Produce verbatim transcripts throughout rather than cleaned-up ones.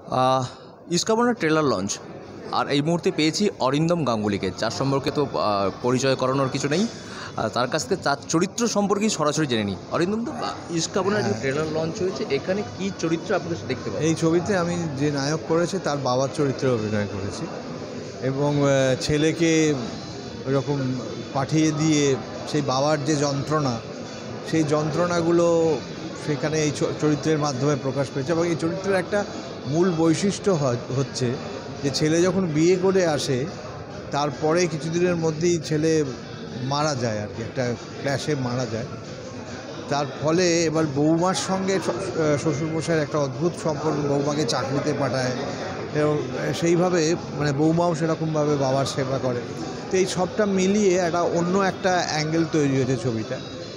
আহ, ইস্কাবনের trailer launch আর এই মুহূর্তে পেয়েছি অরিন্দম গাঙ্গুলিকে, যার সম্পর্কে তো আহ, পরিচয় করানোর কিছু নেই। আর তার কাছ থেকে তার চরিত্র সম্পর্কে সরাসরি জেনে নিই। অরিন্দম তো আহ, ইস্কাবনের যে ট্রেলার লঞ্চ হয়েছে, এখানে কি চরিত্র আপনাদের দেখতে পাবেন? এই ছবিতে আমি যে নায়ক করেছি তার বাবার চরিত্রে অভিনয় করেছি এবং আহ, ছেলেকে এরকম পাঠিয়ে দিয়ে সেই বাবার যে যন্ত্রণা, সেই যন্ত্রণাগুলো সেখানে এই চ- চরিত্রের মাধ্যমে প্রকাশ পেয়েছে। এবং এই চরিত্রের একটা মূল বৈশিষ্ট্য হ- হচ্ছে যে ছেলে যখন বিয়ে করে আসে তারপরে কিছুদিনের মধ্যেই ছেলে মারা যায়, আর কি একটা ক্র্যাশে মারা যায়। তার ফলে এবার বৌমার সঙ্গে শ- শ্বশুরমশাইয়ের একটা অদ্ভুত সম্পর্ক, বৌমাকে চাকরিতে পাঠায় এবং সেইভাবে মানে বৌমাও সেরকমভাবে বাবার সেবা করে। তো এই সবটা মিলিয়ে একটা অন্য একটা অ্যাঙ্গেল তৈরি হয়েছে ছবিটা।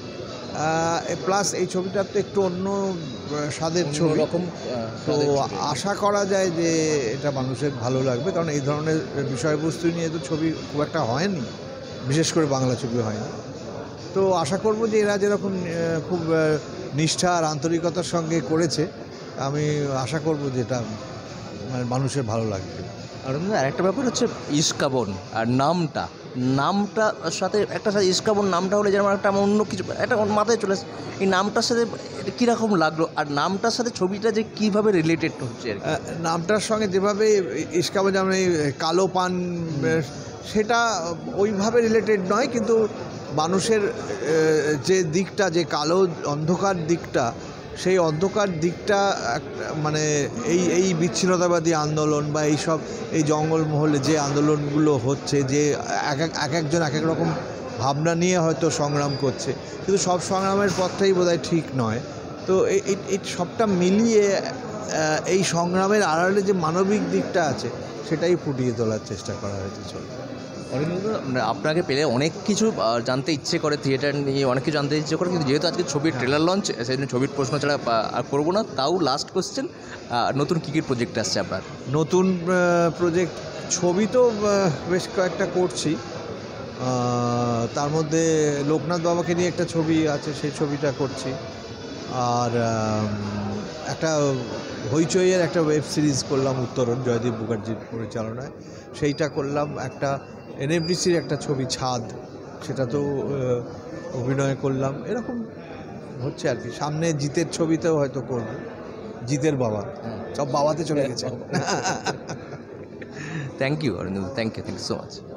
প্লাস এই ছবিটার তো একটু অন্য আহ, স্বাদের ছবি, রকম তো আশা করা যায় যে এটা মানুষের ভালো লাগবে, কারণ এই ধরনের বিষয়বস্তু নিয়ে তো ছবি খুব একটা হয়নি, বিশেষ করে বাংলা ছবি হয়নি। তো আশা করব যে এরা যেরকম আহ, খুব আহ, নিষ্ঠা আর আন্তরিকতার সঙ্গে করেছে, আমি আশা করব যে এটা মানে মানুষের ভালো লাগবে। আর আরেকটা ব্যাপার হচ্ছে ইস্কাবন আর নামটা নামটার সাথে একটা সাথে ইস্কাবন নামটা হলে যেমন একটা আমার অন্য কিছু একটা আমার মাথায় চলে আসে। এই নামটার সাথে এটা কীরকম লাগলো, আর নামটার সাথে ছবিটা যে কীভাবে রিলেটেড হচ্ছে আর কি? আহ, নামটার সঙ্গে যেভাবে ইস্কাবন যেমন এই কালো পান, আহ, সেটা ওইভাবে রিলেটেড নয়, কিন্তু মানুষের আহ, যে দিকটা, যে কালো অন্ধকার দিকটা, সেই অন্ধকার দিকটা একটা মানে এই এই বিচ্ছিন্নতাবাদী আন্দোলন বা এই সব এই জঙ্গলমহলে যে আন্দোলনগুলো হচ্ছে, যে এক এক এক একজন এক এক রকম ভাবনা নিয়ে হয়তো সংগ্রাম করছে, কিন্তু সব সংগ্রামের পথটাই বোধহয় ঠিক নয়। তো এই এই- এই সবটা মিলিয়ে আহ, এই সংগ্রামের আড়ালে যে মানবিক দিকটা আছে সেটাই ফুটিয়ে তোলার চেষ্টা করা হয়েছে ছবি। অরিন্দম, মানে আপনাকে পেলে অনেক কিছু আহ, জানতে ইচ্ছে করে, থিয়েটার নিয়ে অনেক কিছু জানতে ইচ্ছে করে, কিন্তু যেহেতু আজকে ছবির ট্রেলার লঞ্চ, সেই জন্য ছবির প্রশ্ন ছাড়া আহ, আর করবো না। তাও লাস্ট কোশ্চেন, নতুন কী কী প্রজেক্ট আসছে আপনার? নতুন প্রজেক্ট ছবি তো আহ, বেশ কয়েকটা করছি। আহ, তার মধ্যে লোকনাথ বাবাকে নিয়ে একটা ছবি আছে, সেই ছবিটা করছি। আর আম, একটা হইচইয়ের একটা ওয়েব সিরিজ করলাম উত্তরণ, জয়দীপ মুখার্জির পরিচালনায়, সেইটা করলাম। একটা এনএফডিসির একটা ছবি ছাদ, সেটা তো আহ, অভিনয় করলাম। এরকম হচ্ছে আর কি। সামনে জিতের ছবিতেও হয়তো করব, জিতের বাবা, সব বাবাতে চলে গেছে। Thank you Arindam, thank you thank you so much.